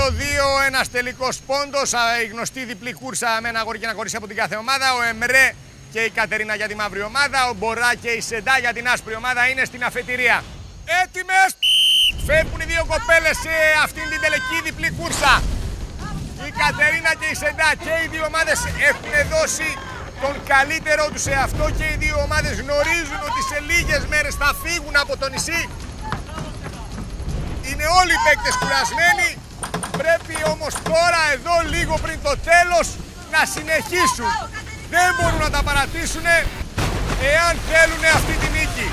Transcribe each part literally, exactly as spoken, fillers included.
δύο δύο, ένας τελικός πόντος, η γνωστή διπλή κούρσα με ένα αγόρι και ένα κορίτσι από την κάθε ομάδα. Ο Εμρέ και η Κατερίνα για τη μαύρη ομάδα, ο Μπορά και η Σεντά για την άσπρη ομάδα είναι στην αφετηρία. Έτοιμες! Φεύγουν οι δύο κοπέλες σε αυτήν την τελική διπλή κούρσα. Η Κατερίνα και η Σεντά και οι δύο ομάδες έχουν δώσει τον καλύτερό τους σε αυτό και οι δύο ομάδες γνωρίζουν ότι σε λίγες μέρες θα φύγουν από το νησί. Είναι όλοι οι παίκτες κουρασμένοι, πρέπει όμως τώρα εδώ λίγο πριν το τέλος να συνεχίσουν. Δεν μπορούν να τα παρατήσουν εάν θέλουν αυτή τη νίκη.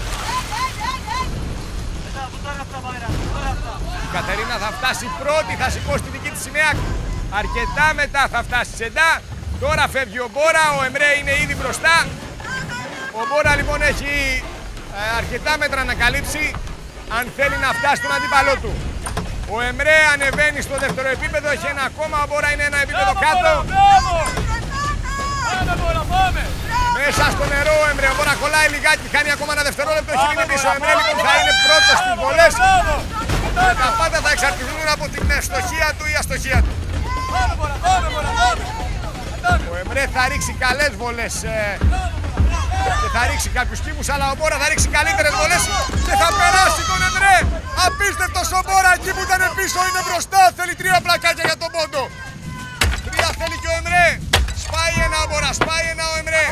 Η Κατερίνα θα φτάσει πρώτη, θα σηκώσει τη δική της σημαία. Αρκετά μετά θα φτάσει η Σεντά. Τώρα φεύγει ο Μπόρα, ο Εμρέ είναι ήδη μπροστά. Ο Μπόρα λοιπόν έχει ε, αρκετά μέτρα να καλύψει αν θέλει να φτάσει στον αντίπαλό του. Ο Εμρέ ανεβαίνει στο δεύτερο επίπεδο, έχει ένα ακόμα, ο Μπόρα είναι ένα επίπεδο κάτω. Μέσα στο νερό ο Εμρέ, ο Μπόρα κολλάει λιγάκι, κάνει ακόμα ένα δευτερόλεπτο, έχει μείνει πίσω. Ο Εμρέ λοιπόν θα είναι πρώτος στις βολές. Τα πάντα θα εξαρτηθούν από την ευστοχία του ή αστοχία του. Ο Εμρέ θα ρίξει καλές βολές ε, και θα ρίξει κάποιους κύμους, αλλά ο Μπόρα θα ρίξει καλύτερες βολές και θα περάσει τον Εμρέ. Απίστευτος ο Μπόρα, εκεί που ήταν πίσω είναι μπροστά, θέλει τρία πλακάκια για τον πόντο. Τρία θέλει και ο Εμρέ. Σπάει ένα ο Μπόρα, σπάει ένα ο Εμρέ.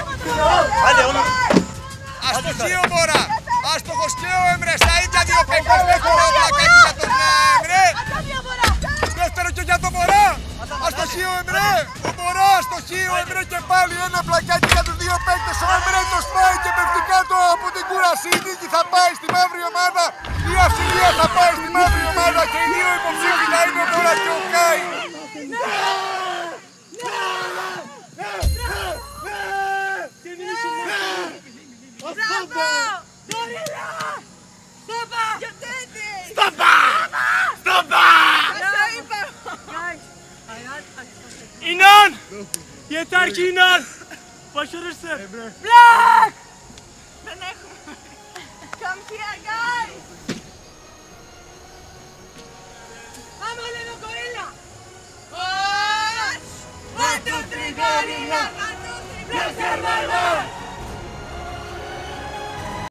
Αστοχή ο Μπόρα, άστοχος και ο Εμρέ, στα ίδια δύο παίκτες, δεύτερο πλακάκι για τον Εμρέ. Δεύτερο και για τον Μπορά. Αστοχή ο Εμρέ. Ο Μπορά αστοχή ο Εμρέ και πάλι ένα πλακάκι για τους δύο παίκτες. Ο Εμρέ το σπάει και πέφτει κάτω από την κούραση. Η νίκη θα πάει στη μαύρη ομάδα. Η αυθυρία θα πάει στη μαύρη ομάδα και οι δύο υποψήφοι θα είναι ο Μπορά και ο Κάι. İnan! Yeter ki inan! Başarırsın! Black! Come here, guys!